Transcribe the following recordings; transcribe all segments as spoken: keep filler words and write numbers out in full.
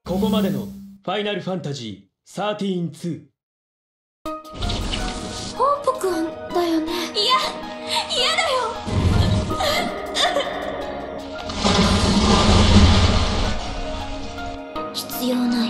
ここまでのファイナルファンタジーじゅうさんに。 ホープくんだよね。いや、嫌だよ。必要ない。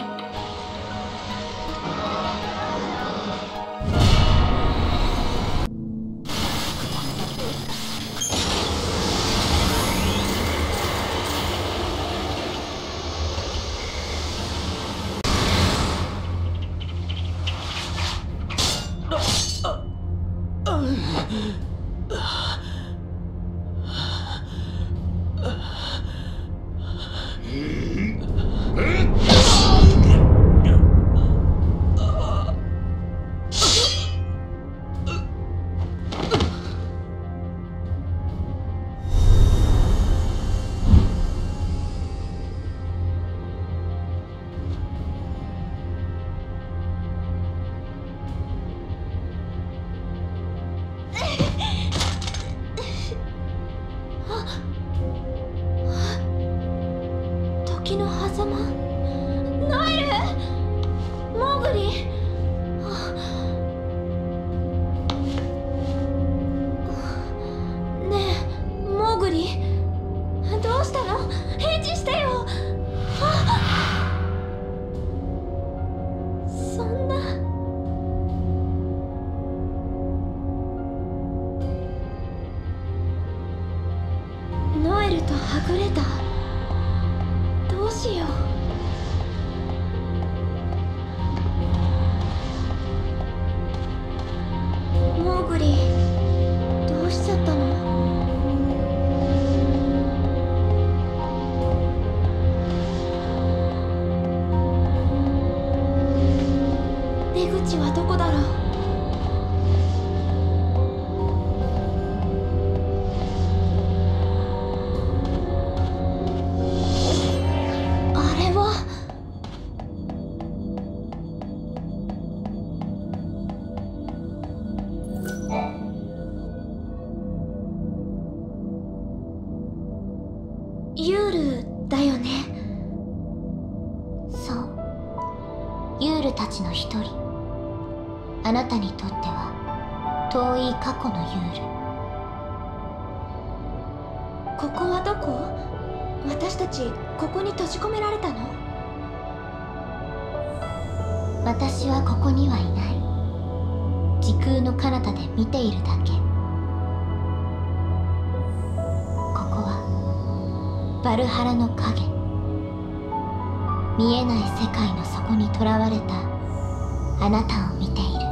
時の狭間。ノエル、モーグリ。ねえモーグリ、どうしたの？返事してよ。そんな。ノエルとはぐれた。どうしよう。モーグリ、どうしちゃったの？出口はどこだろう？ユールだよね。 そう、ユールたちの一人。あなたにとっては遠い過去のユール。 ここはどこ？私たちここに閉じ込められたの？ 私はここにはいない。時空の彼方で見ているだけ。バルハラの影。見えない世界の底にとらわれたあなたを見ている。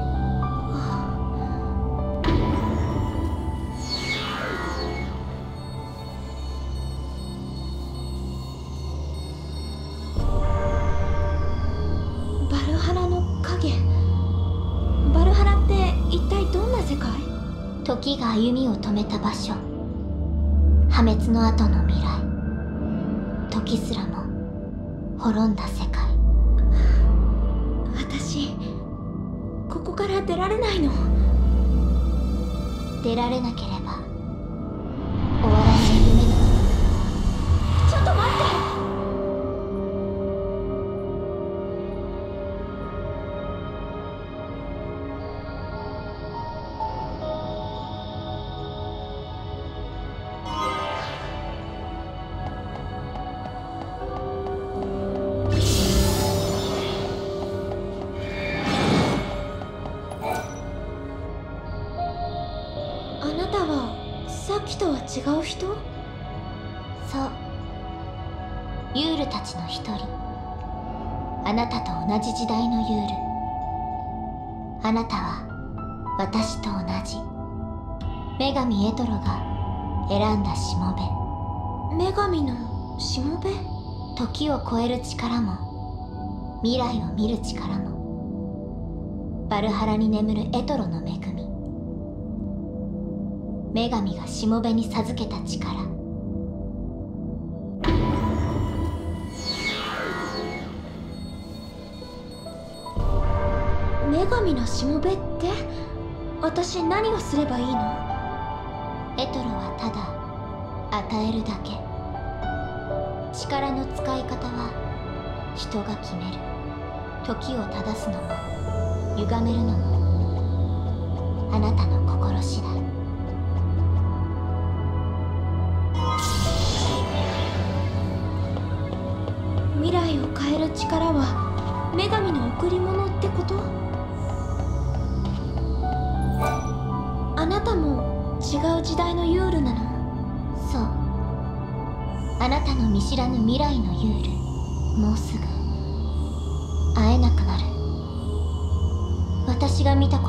バルハラの影。バルハラって一体どんな世界？ 時が歩みを止めた場所。破滅の後の未来。時すらも滅んだ世界。 私ここから出られないの？ 出られなければ終わらない夢の。 ちょっと待って。あなたはさっきとは違う人？ そう、ユールたちの一人。あなたと同じ時代のユール。あなたは私と同じ女神エトロが選んだしもべ。 女神のしもべ？ 時を超える力も未来を見る力もバルハラに眠るエトロの恵み。女神がしもべに授けた力。 女神のしもべって？私何をすればいいの？ エトロはただ与えるだけ。力の使い方は人が決める。時を正すのも歪めるのもあなたの心次第。 未来を変える力は女神の贈り物ってこと？あなたも違う時代のユールなの？ そう、あなたの見知らぬ未来のユール、もうすぐ会えなくなる。私が見たこと、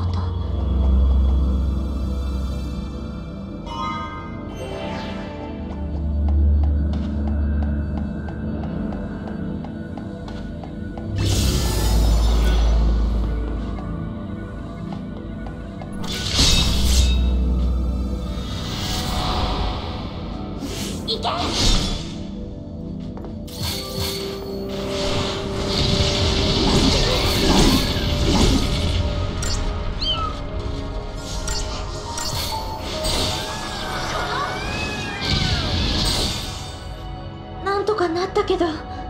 行け！なんとかなったけど。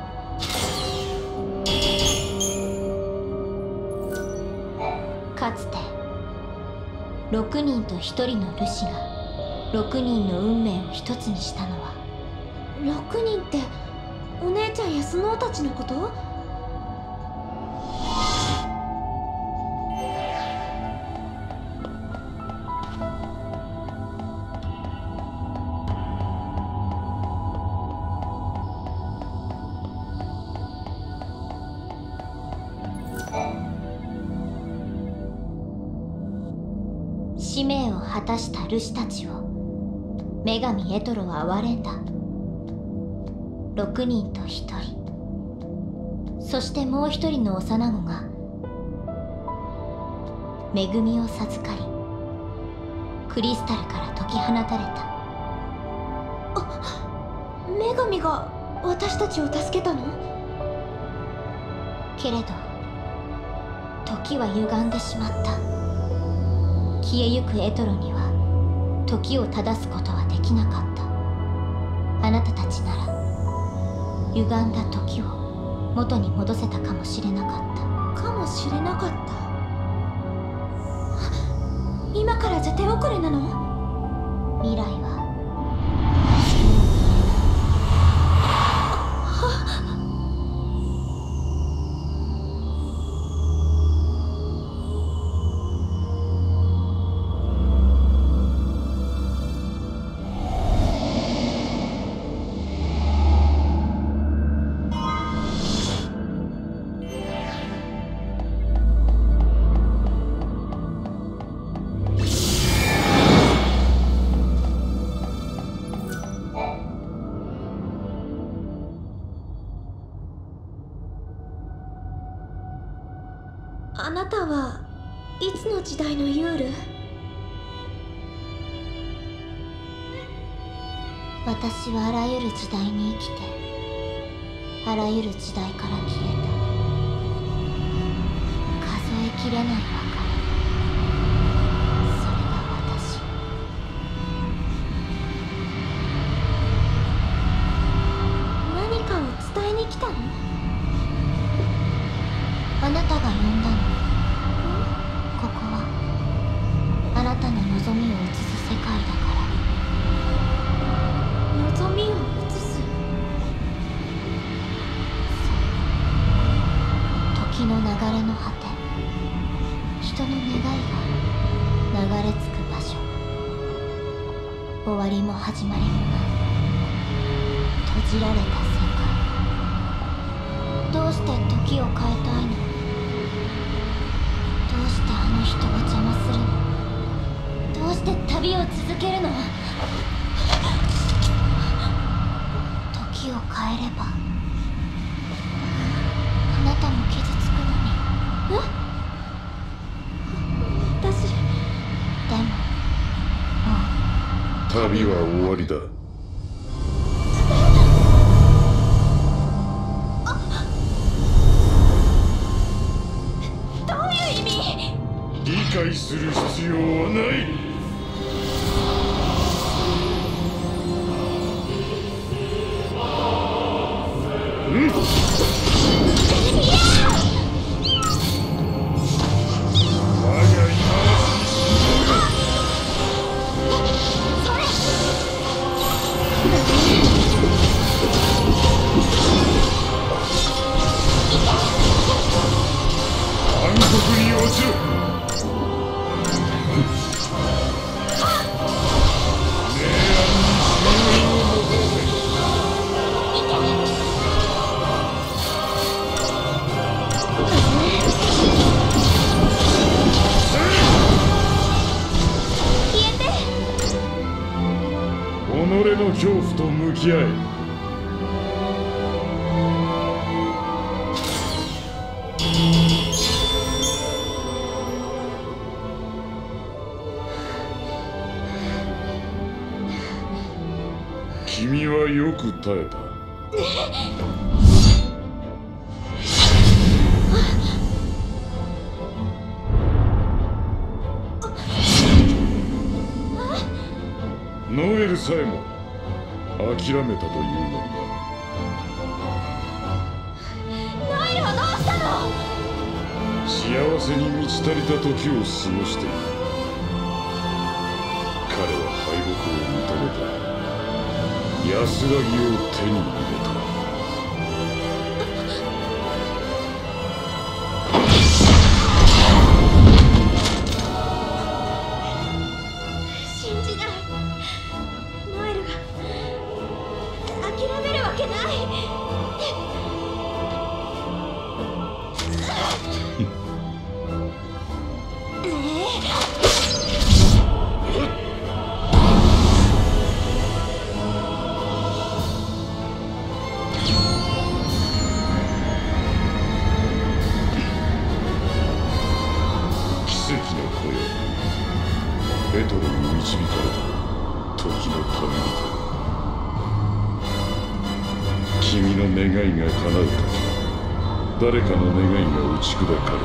かつてろくにんとひとりのルシがろくにんの運命を一つにしたのは、 ろくにんってお姉ちゃんやスノーたちのこと？ 使命を果たしたルシたちを女神エトロは憐れんだ。ろくにんとひとり、そしてもうひとりの幼子が恵みを授かり、クリスタルから解き放たれた。 女神が私たちを助けたの？ けれど時は歪んでしまった。消えゆくエトロには時を正すことはできなかった。あなたたちなら歪んだ時を元に戻せたかもしれなかった。 かもしれなかった。今からじゃ手遅れなの？ 未来はあなたはいつの時代のユール？ 私はあらゆる時代に生きて、あらゆる時代から消えた。数えきれない別れ、それが私。 何かを伝えに来たの？ あなたが呼んだの。ここはあなたの望みを映す世界だから。 望みを映す？ 時の流れの果て、人の願いが流れ着く場所。終わりも始まりもない閉じられた世界。どうして時を変えたいの？どうしてあの人を邪魔するの？どうして旅を続けるの？時を変えればあなたも傷つくのに。 え？私。 でももう旅は終わりだ。理解する必要はない。うんに落ちろ。己の恐怖と向き合え。君はよく耐えた。ノエルさえも諦めたというのに。 ノエルはどうしたの？ 幸せに満ち足りた時を過ごしている。彼は敗北を認めた。安らぎを手に入れた。 信じない。ノエルが諦めるわけない。 エトロに導かれた時の旅人。君の願いが叶う時、誰かの願いが打ち砕かれる。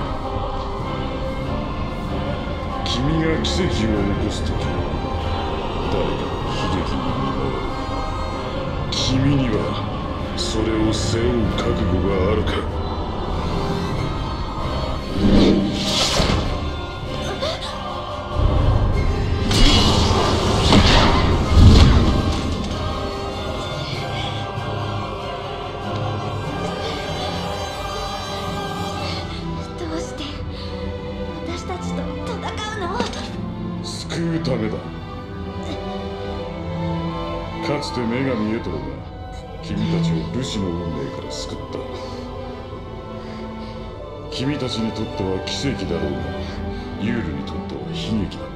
君が奇跡を起こす時、誰かの悲劇に見舞う。君にはそれを背負う覚悟があるか。救うためだ。かつて女神エトロが君たちをルシの運命から救った。君たちにとっては奇跡だろうが、ユールにとっては悲劇だった。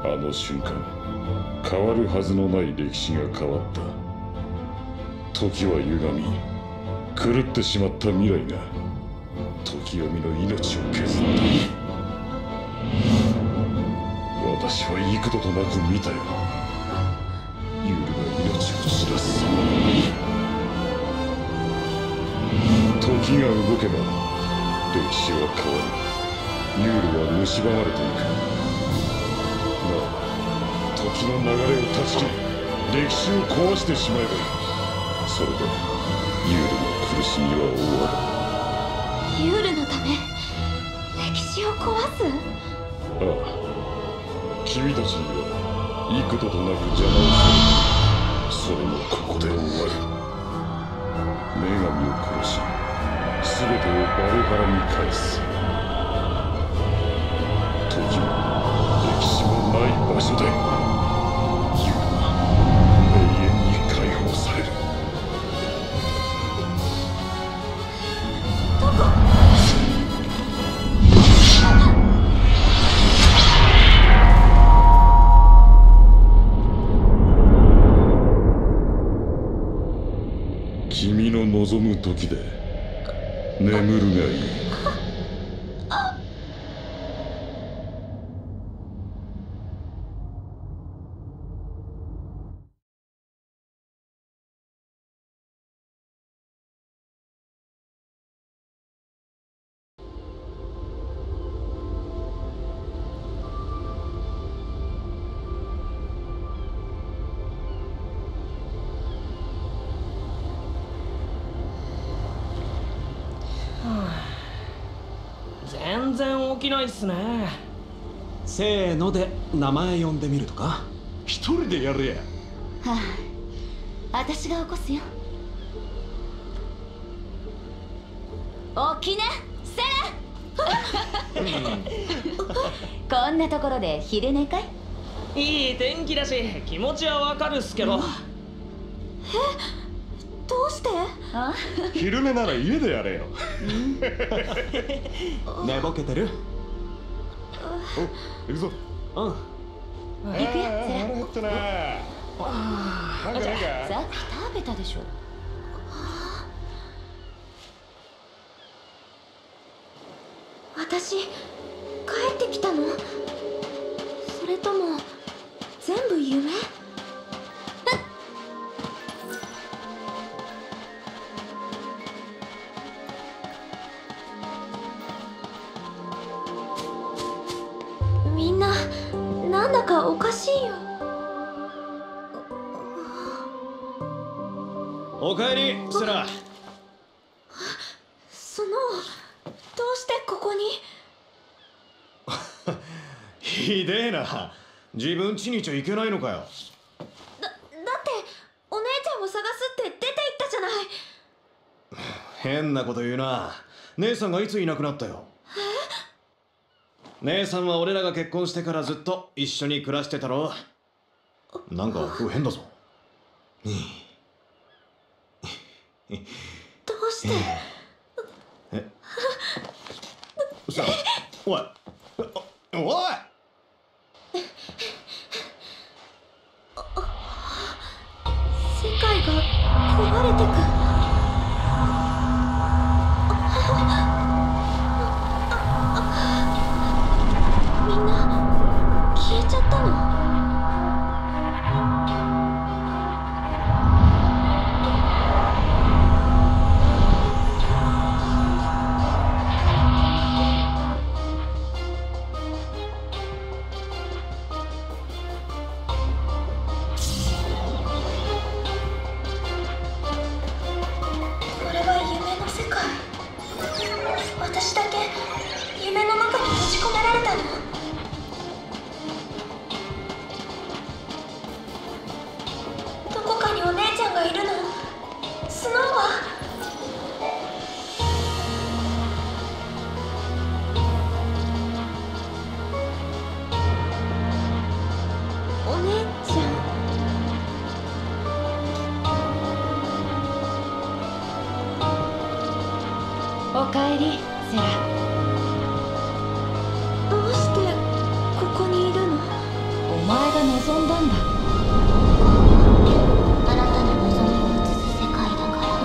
あの瞬間、変わるはずのない歴史が変わった。時は歪み、狂ってしまった未来が時読みの命を削った。私は幾度となく見たよ。ユールが命を散らす。時が動けば歴史は変わり、ユールは蝕まれていく。ならば時の流れを断ち切り、歴史を壊してしまえばいい。それでユールの苦しみは終わる。 ユールのため歴史を壊す？ ああ、君たちには幾度となく邪魔をする。それもここで終わる。女神を殺し、全てをバルハラに返す。時も歴史もない場所でユールは永遠に解放される。 どこ？ 君の望む時で眠るがいい。 全然起きないっすね。 せーので名前呼んでみるとか。 一人でやれや。 はあ、私が起こすよ。起きな、セラ。 こんなところで昼寝かい？ いい天気だし気持ちはわかるっすけど。 え、どうして？ あ、 昼寝なら家でやれよ。 寝ぼけてる？ お、行くぞ。 うん。 行くよ、セラ。 腹減ったな。なんかないか。 さっき食べたでしょ。 私、帰ってきたの？それとも全部夢？みんな、なんだかおかしいよ。 おかえり、セラ。 その、どうしてここに？ ひでえな。自分家にいちゃいけないのかよ。 だ、だってお姉ちゃんを探すって出て行ったじゃない。 変なこと言うな。姉さんがいついなくなったよ。姉さんは俺らが結婚してからずっと一緒に暮らしてたろ。なんか今日変だぞ。 どうして？ えさあ、おいおい世界が壊れてく。みんな消えちゃったの？私だけ夢の中に閉じ込められたの？どこかにお姉ちゃんがいるの？スノーは？お姉ちゃん？ おかえり、セラ。 どうしてここにいるの？ お前が望んだんだ。あなたの望みを映す世界だから。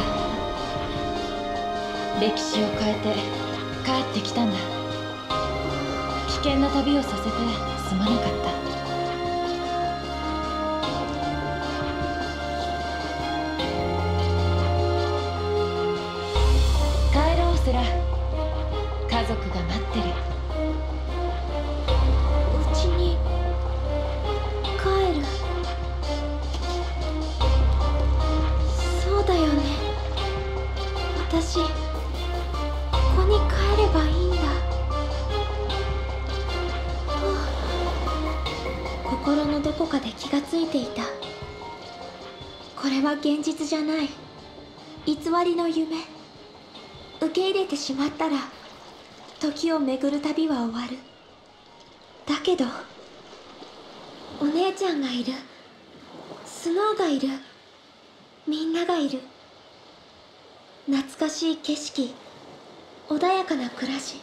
歴史を変えて帰ってきたんだ。危険な旅をさせてすまなかった。家族が待ってる。 うちに帰る。そうだよね。私ここに帰ればいいんだ。と心のどこかで気がついていた。これは現実じゃない、偽りの夢。受け入れてしまったら時を巡る旅は終わる。だけどお姉ちゃんがいる、スノーがいる、みんながいる。懐かしい景色、穏やかな暮らし。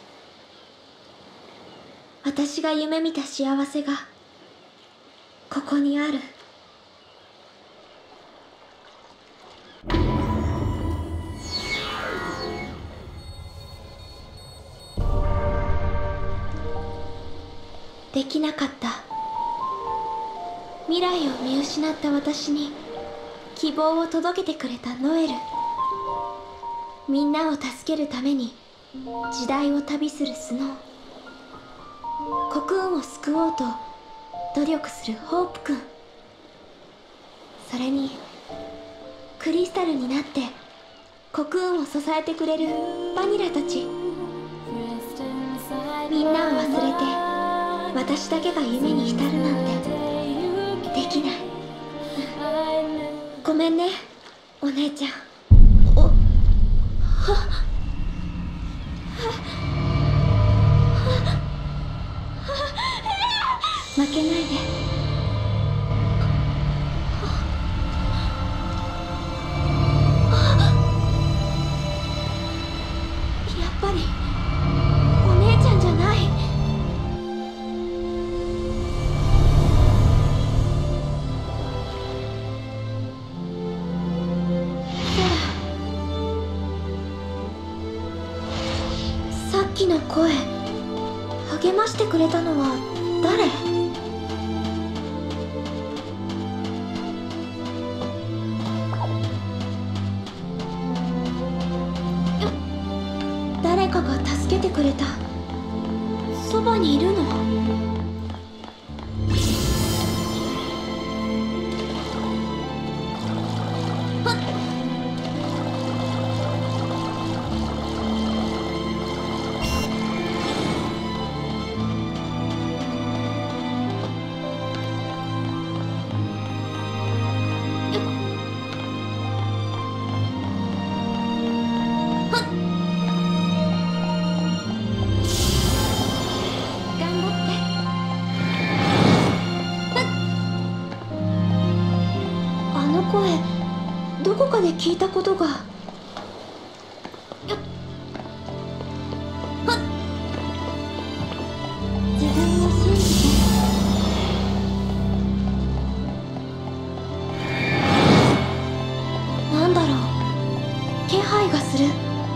私が夢見た幸せがここにある。できなかった。未来を見失った私に希望を届けてくれたノエル。みんなを助けるために時代を旅するスノー。コクーンを救おうと努力するホープくん。それにクリスタルになってコクーンを支えてくれるバニラたち。みんなを忘れて私だけが夢に浸るなんてできない。ごめんね、お姉ちゃん。おはは負けないで。やっぱりお姉ちゃんじゃない。さっきの声、励ましてくれたのは誰？誰かが助けてくれた。そばにいるの？声、どこかで聞いたことが。自分を信じて。なんだろう、気配がする。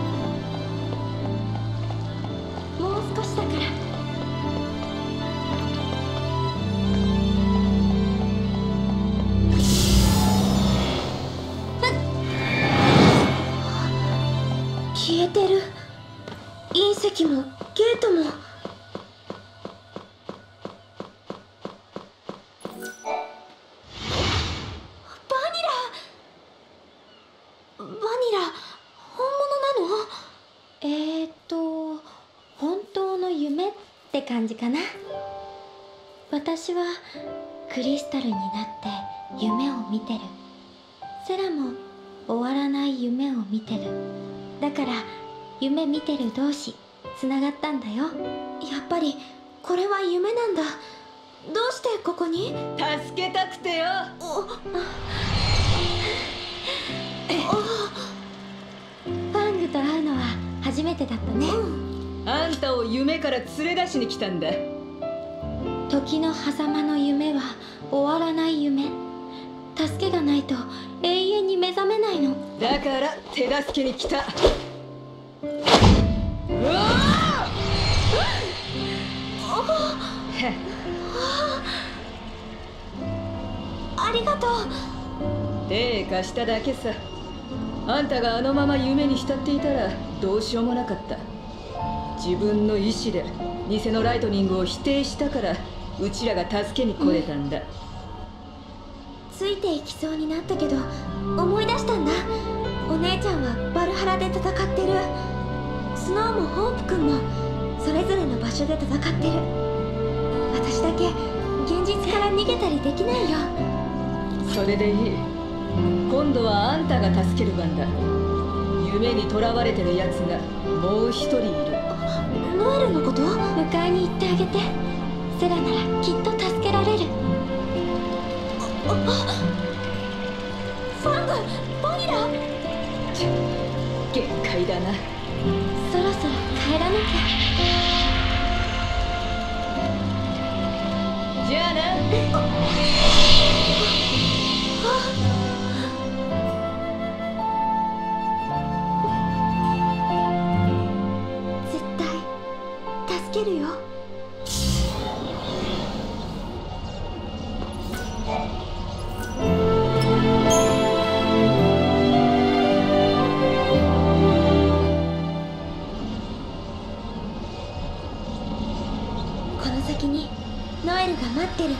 もう少しだから。消えてる。隕石もゲートも。バニラバニラ本物なの？えーっと本当の夢って感じかな。私はクリスタルになって夢を見てる。セラも終わらない夢を見てる。だから夢見てる同士つながったんだよ。やっぱりこれは夢なんだ。どうしてここに？ 助けたくてよ。 ファングと会うのは初めてだったね。 あんたを夢から連れ出しに来たんだ。 時の狭間の夢は終わらない夢。助けがないと永遠に目覚めないの。 だから手助けに来た。うわありがとう。 手貸しただけさ。あんたがあのまま夢に浸っていたらどうしようもなかった。自分の意志で偽のライトニングを否定したからうちらが助けに来れたんだ。うん、 ついていきそうになったけど思い出したんだ。お姉ちゃんはバルハラで戦ってる。スノーもホープ君もそれぞれの場所で戦ってる。私だけ現実から逃げたりできないよ。 それでいい。今度はあんたが助ける番だ。夢にとらわれてるやつがもう一人いる。 ノエルのこと？迎えに行ってあげて。セラならきっと助けられる。ファング、バニラ。 限界だな。 そろそろ帰らなきゃ。 じゃあな。絶対助けるよ。この先にノエルが待ってる。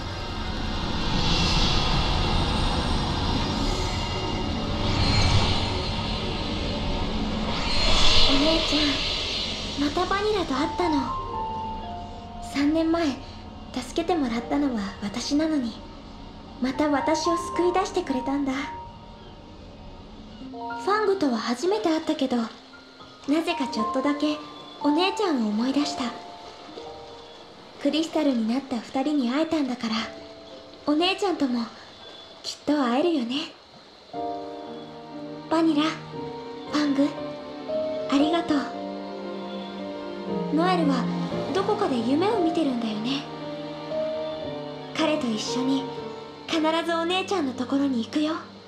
お姉ちゃん、またバニラと会ったの。さんねんまえ助けてもらったのは私なのに、また私を救い出してくれたんだ。ファングとは初めて会ったけど、なぜかちょっとだけお姉ちゃんを思い出した。 クリスタルになった二人に会えたんだから、お姉ちゃんともきっと会えるよね。バニラ、ファング、ありがとう。ノエルはどこかで夢を見てるんだよね。彼と一緒に必ずお姉ちゃんのところに行くよ。